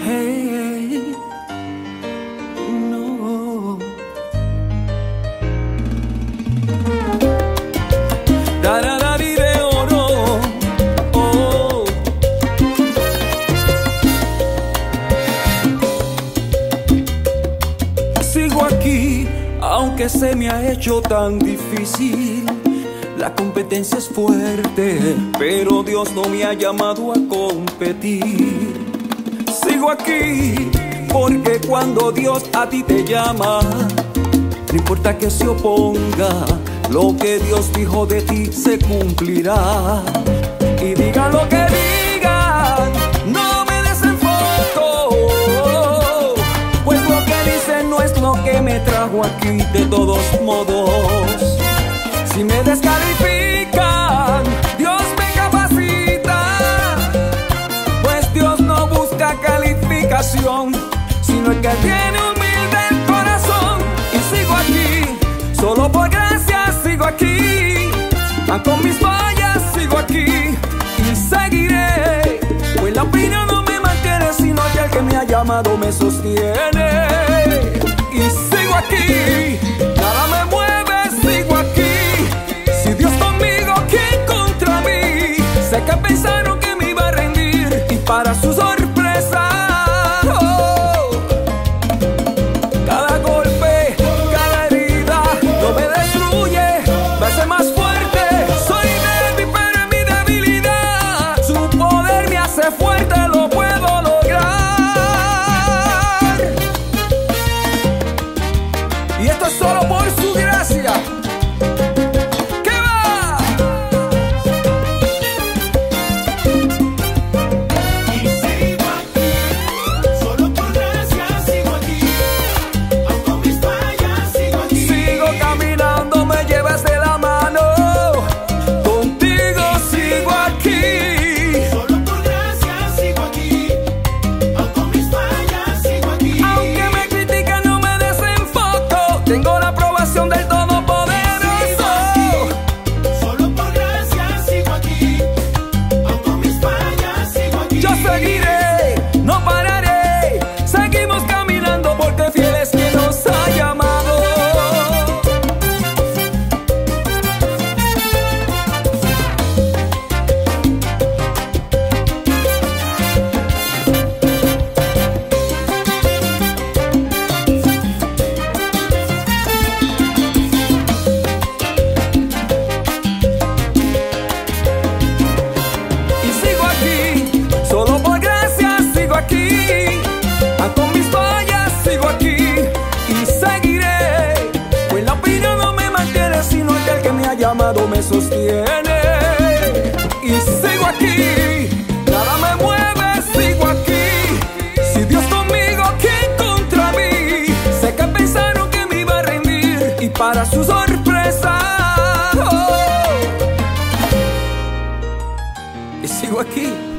Hey, no. Dararari de oro, oh. Sigo aquí, aunque se me ha hecho tan difícil. La competencia es fuerte, pero Dios no me ha llamado a competir. Sigo aquí, porque cuando Dios a ti te llama, no importa que se oponga, lo que Dios dijo de ti se cumplirá. Y digan lo que digan, no me desenfoco, pues lo que dicen no es lo que me trajo aquí de todos modos. Si me descalifican, Dios me capacita, pues Dios no busca calificación, sino el que tiene humilde el corazón. Y sigo aquí, solo por gracia sigo aquí, con mis fallas sigo aquí y seguiré, pues la opinión no me mantiene, sino que el que me ha llamado me sostiene. Y sigo aquí, nada me mueve, sigo aquí. Si Dios conmigo, ¿quién contra mí? Sé que pensaron que me iba a rendir, y para su sorpresa, oh, cada golpe, cada herida no me destruye, me hace más fuerte. Soy débil, pero en mi debilidad su poder me hace fuerte, lo puedo lograr. Y esto es solo por su gracia. Tengo la aprobación del Todopoderoso. Solo por gracia sigo aquí, aun con mis fallas sigo aquí. Yo seguiré, no pararé, seguimos caminando porque fiel es quien nos ha llamado. Solo por gracia sigo aquí, con mis fallas sigo aquí y seguiré, pues la opinión no me mantiene, sino que el que me ha llamado me sostiene. Y sigo aquí, nada me mueve, sigo aquí. Si Dios conmigo, ¿quién contra mí? Sé que pensaron que me iba a rendir, y para su sorpresa, oh, y sigo aquí.